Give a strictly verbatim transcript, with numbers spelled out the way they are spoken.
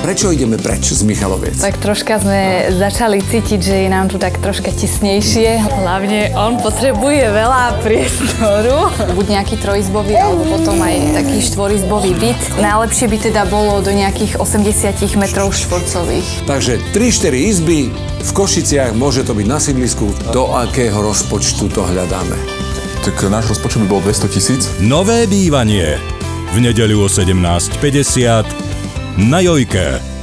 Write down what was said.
prečo ideme preč z Michaloviec? Tak troška sme začali cítiť, že je nám tu tak troška tesnejšie. Hlavne on potrebuje veľa priestoru. Buď nejaký trojizbový, alebo potom aj taký štvorizbový byt. Najlepšie by teda bolo do nejakých osemdesiat metrov štvorcových. Takže tri štyri izby v Košiciach, môže to byť na sídlisku. Do akého rozpočtu to hľadáme? Tak náš rozpočet by bol dvesto tisíc. Nové bývanie. V nedeľu o sedemnásť päťdesiat na Jojke.